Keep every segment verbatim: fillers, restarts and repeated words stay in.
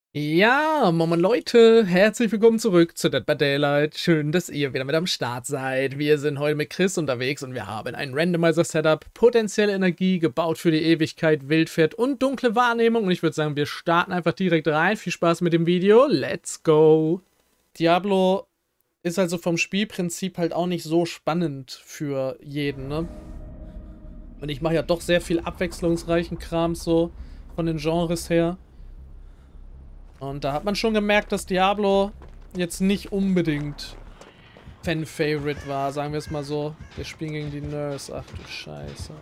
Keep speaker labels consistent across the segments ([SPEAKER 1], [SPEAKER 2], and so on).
[SPEAKER 1] Ja, Moin Leute, herzlich willkommen zurück zu Dead by Daylight. Schön, dass ihr wieder mit am Start seid. Wir sind heute mit Chris unterwegs und wir haben ein Randomizer-Setup, potenzielle Energie, gebaut für die Ewigkeit, Wildpferd und dunkle Wahrnehmung. Und ich würde sagen, wir starten einfach direkt rein. Viel Spaß mit dem Video, let's go! Diablo ist also vom Spielprinzip halt auch nicht so spannend für jeden, ne? Und ich mache ja doch sehr viel abwechslungsreichen Kram so, von den Genres her. Und da hat man schon gemerkt, dass Diablo jetzt nicht unbedingt Fan-Favorite war, sagen wir es mal so. Wir spielen gegen die Nurse. Ach du Scheiße.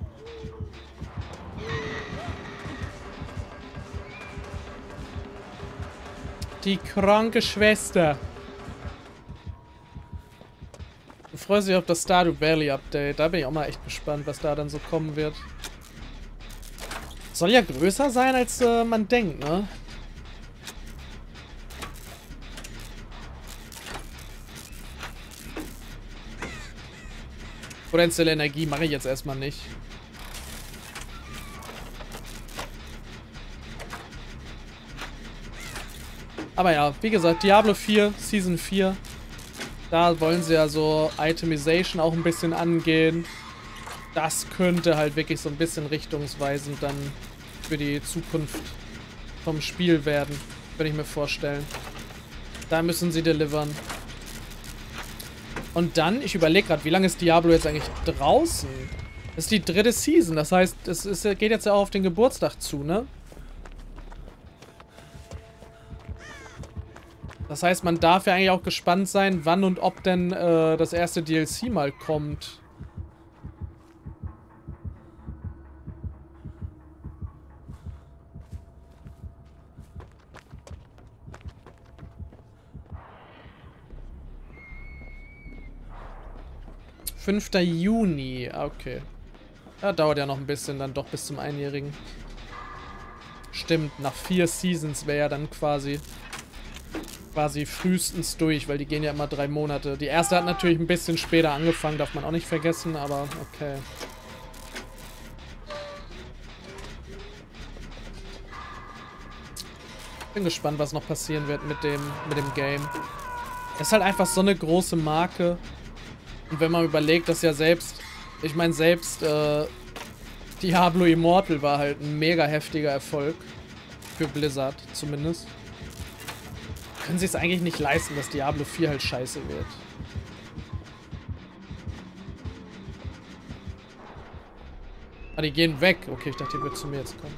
[SPEAKER 1] Die kranke Schwester. Ich freue mich auf das Stardew Valley Update. Da bin ich auch mal echt gespannt, was da dann so kommen wird. Soll ja größer sein, als äh, man denkt, ne? Potenzielle Energie mache ich jetzt erstmal nicht. Aber ja, wie gesagt, Diablo vier, Season vier. Da wollen sie ja so Itemization auch ein bisschen angehen. Das könnte halt wirklich so ein bisschen richtungsweisend dann für die Zukunft vom Spiel werden, würde ich mir vorstellen. Da müssen sie delivern. Und dann, ich überlege gerade, wie lange ist Diablo jetzt eigentlich draußen? Das ist die dritte Season, das heißt, es ist, geht jetzt ja auch auf den Geburtstag zu, ne? Das heißt, man darf ja eigentlich auch gespannt sein, wann und ob denn äh, das erste D L C mal kommt. fünfter Juni, okay. Ja, dauert ja noch ein bisschen, dann doch bis zum Einjährigen. Stimmt, nach vier Seasons wäre ja dann quasi quasi frühestens durch, weil die gehen ja immer drei Monate. Die erste hat natürlich ein bisschen später angefangen, darf man auch nicht vergessen, aber okay. Bin gespannt, was noch passieren wird mit dem, mit dem Game. Es ist halt einfach so eine große Marke. Und wenn man überlegt, dass ja selbst, ich meine selbst äh, Diablo Immortal war halt ein mega heftiger Erfolg. Für Blizzard zumindest. Können sie es eigentlich nicht leisten, dass Diablo vier halt scheiße wird. Ah, die gehen weg. Okay, ich dachte, die wird zu mir jetzt kommen.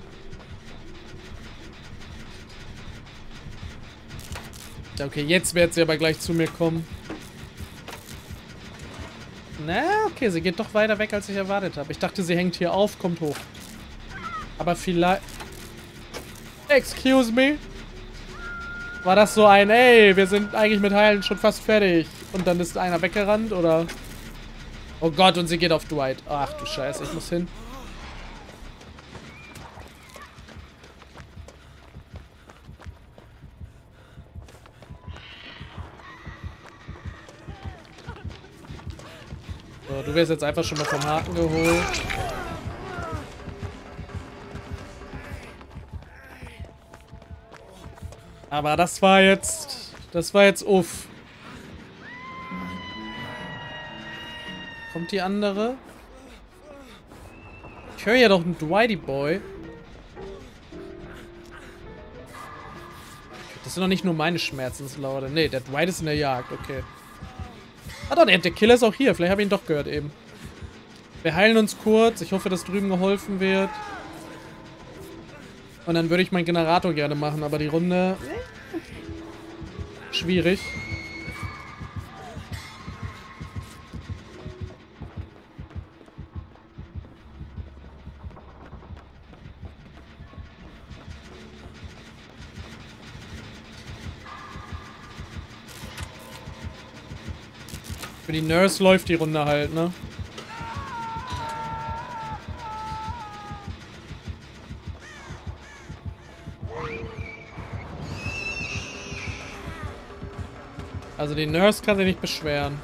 [SPEAKER 1] Ja, okay, jetzt wird sie aber gleich zu mir kommen. Na, okay, sie geht doch weiter weg, als ich erwartet habe. Ich dachte, sie hängt hier auf, kommt hoch. Aber vielleicht... Excuse me? War das so ein, ey, wir sind eigentlich mit Heilen schon fast fertig. Und dann ist einer weggerannt, oder? Oh Gott, und sie geht auf Dwight. Ach du Scheiße, ich muss hin. So, du wirst jetzt einfach schon mal vom Haken geholt. Aber das war jetzt... Das war jetzt uff. Kommt die andere? Ich höre ja doch einen Dwighty Boy. Das sind doch nicht nur meine Schmerzenslaute. Nee, der Dwight ist in der Jagd, okay. Ah doch, der, der Killer ist auch hier. Vielleicht habe ich ihn doch gehört eben. Wir heilen uns kurz. Ich hoffe, dass drüben geholfen wird. Und dann würde ich meinen Generator gerne machen, aber die Runde... Schwierig. Für die Nurse läuft die Runde halt, ne? Also die Nurse kann sich nicht beschweren.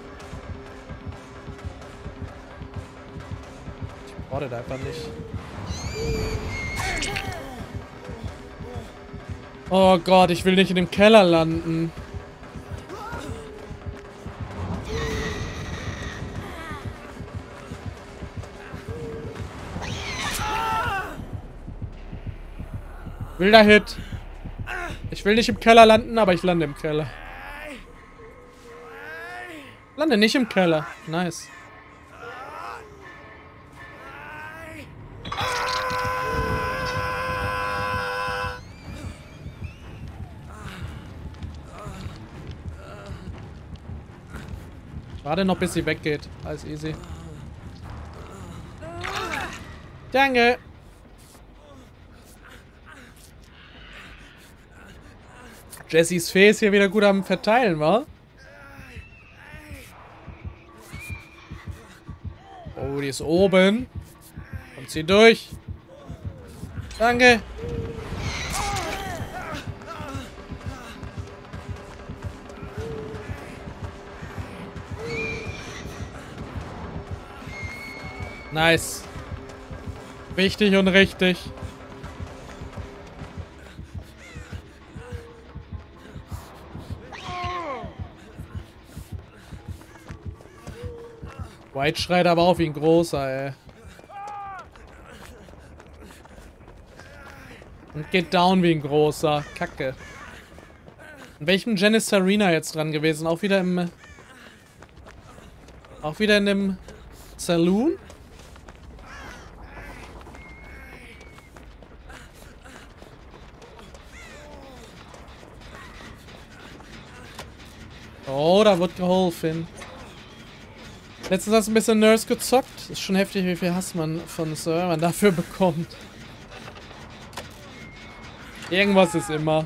[SPEAKER 1] Ich brauche das einfach nicht. Oh Gott, ich will nicht in dem Keller landen. Wilder Hit. Ich will nicht im Keller landen, aber ich lande im Keller. Lande nicht im Keller. Nice. Warte noch, bis sie weggeht. Alles easy. Danke. Jessys Fee ist hier wieder gut am Verteilen, wa? Oh, die ist oben. Kommt sie durch. Danke. Nice. Wichtig und richtig. White schreit aber auf wie ein großer, ey. Und geht down wie ein großer. Kacke. In welchem Gen ist Serena jetzt dran gewesen? Auch wieder im... Auch wieder in dem Saloon? Oh, da wird geholfen. Letztens hast du ein bisschen Nurse gezockt. Ist schon heftig, wie viel Hass man von Servern dafür bekommt. Irgendwas ist immer.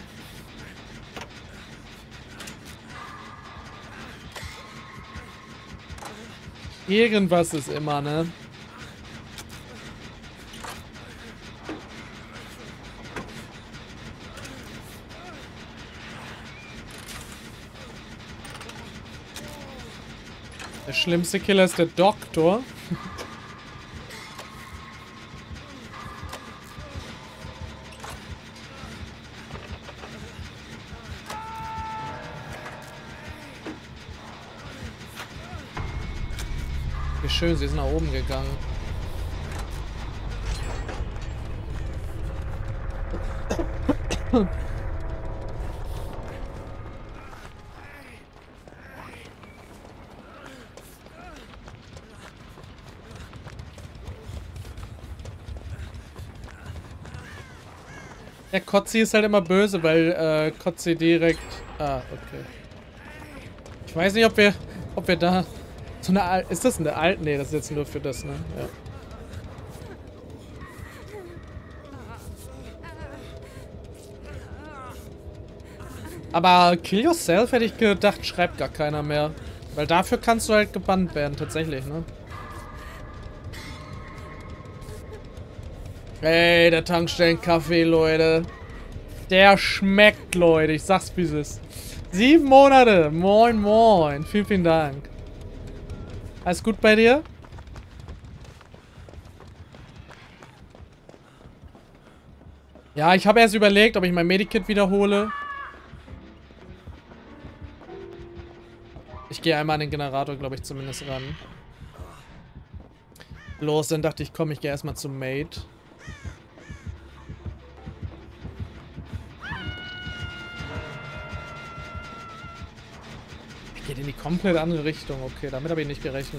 [SPEAKER 1] Irgendwas ist immer, ne? Der schlimmste Killer ist der Doktor. Wie schön, sie ist nach oben gegangen. Der Kotzi ist halt immer böse, weil äh, Kotzi direkt... Ah, okay. Ich weiß nicht, ob wir, ob wir da... So eine Al ist das eine alte? Nee, das ist jetzt nur für das, ne? Ja. Aber Kill Yourself hätte ich gedacht, schreibt gar keiner mehr. Weil dafür kannst du halt gebannt werden, tatsächlich, ne? Ey, der Tankstellenkaffee, Leute. Der schmeckt, Leute. Ich sag's, wie es ist. Sieben Monate. Moin, moin. Vielen, vielen Dank. Alles gut bei dir? Ja, ich habe erst überlegt, ob ich mein Medikit wiederhole. Ich gehe einmal an den Generator, glaube ich, zumindest ran. Los, dann dachte ich, komm, ich gehe erstmal zum Mate. Geht in die komplett andere Richtung. Okay, damit habe ich nicht gerechnet.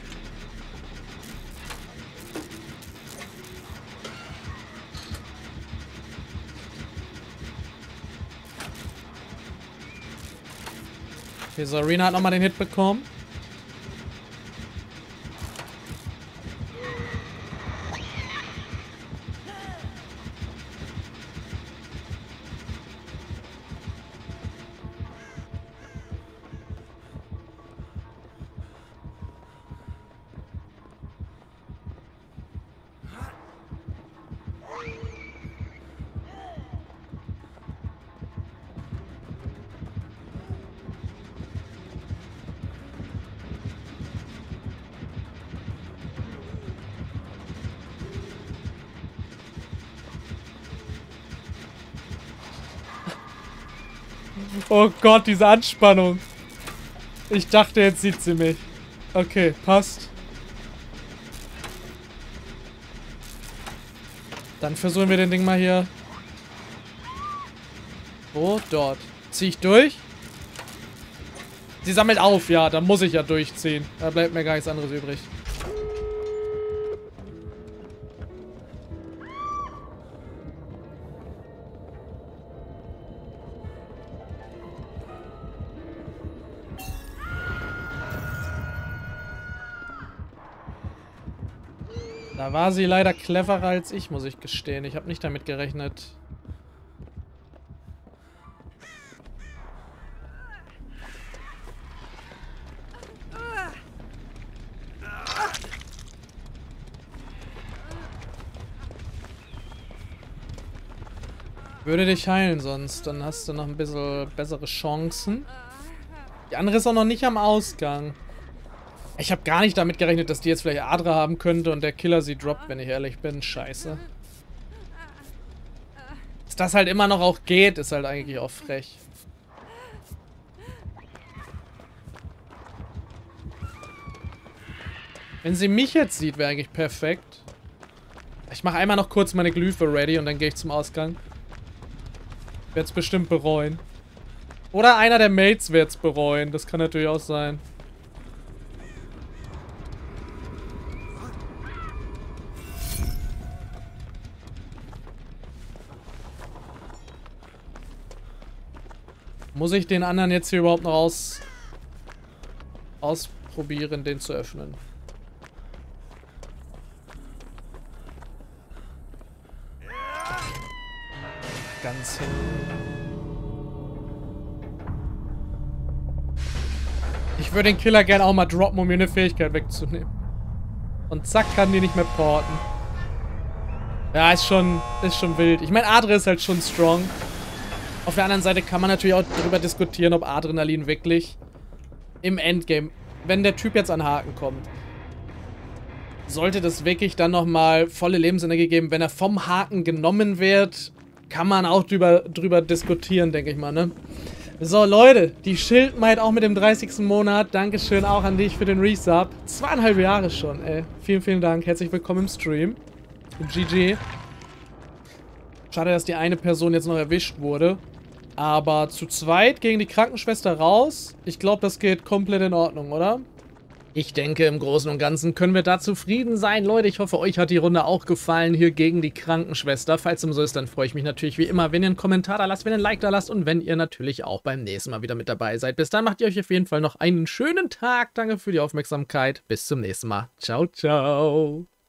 [SPEAKER 1] Okay, Serena hat nochmal den Hit bekommen. Oh Gott, diese Anspannung. Ich dachte, jetzt sieht sie mich. Okay, passt. Dann versuchen wir den Ding mal hier. Wo? Dort. Zieh ich durch? Sie sammelt auf, ja, da muss ich ja durchziehen. Da bleibt mir gar nichts anderes übrig. Da war sie leider cleverer als ich, muss ich gestehen. Ich habe nicht damit gerechnet. Würde dich heilen sonst, dann hast du noch ein bisschen bessere Chancen. Die andere ist auch noch nicht am Ausgang. Ich habe gar nicht damit gerechnet, dass die jetzt vielleicht Adra haben könnte und der Killer sie droppt, wenn ich ehrlich bin. Scheiße. Dass das halt immer noch auch geht, ist halt eigentlich auch frech. Wenn sie mich jetzt sieht, wäre eigentlich perfekt. Ich mache einmal noch kurz meine Glyphe ready und dann gehe ich zum Ausgang. Werde es bestimmt bereuen. Oder einer der Mates wird es bereuen. Das kann natürlich auch sein. Muss ich den anderen jetzt hier überhaupt noch aus ausprobieren, den zu öffnen? Ganz hin. Ich würde den Killer gerne auch mal droppen, um mir eine Fähigkeit wegzunehmen. Und zack, kann die nicht mehr porten. Ja, ist schon, ist schon wild. Ich meine, Adre ist halt schon strong. Auf der anderen Seite kann man natürlich auch darüber diskutieren, ob Adrenalin wirklich im Endgame, wenn der Typ jetzt an Haken kommt, sollte das wirklich dann nochmal volle Lebensenergie geben. Wenn er vom Haken genommen wird, kann man auch drüber, drüber diskutieren, denke ich mal, ne? So, Leute, die Schildmaid auch mit dem dreißigsten Monat. Dankeschön auch an dich für den Resub. Zweieinhalb Jahre schon, ey. Vielen, vielen Dank. Herzlich willkommen im Stream. G G. Schade, dass die eine Person jetzt noch erwischt wurde. Aber zu zweit gegen die Krankenschwester raus. Ich glaube, das geht komplett in Ordnung, oder? Ich denke, im Großen und Ganzen können wir da zufrieden sein. Leute, ich hoffe, euch hat die Runde auch gefallen hier gegen die Krankenschwester. Falls dem so ist, dann freue ich mich natürlich wie immer, wenn ihr einen Kommentar da lasst, wenn ihr ein Like da lasst und wenn ihr natürlich auch beim nächsten Mal wieder mit dabei seid. Bis dann macht ihr euch auf jeden Fall noch einen schönen Tag. Danke für die Aufmerksamkeit. Bis zum nächsten Mal. Ciao, ciao.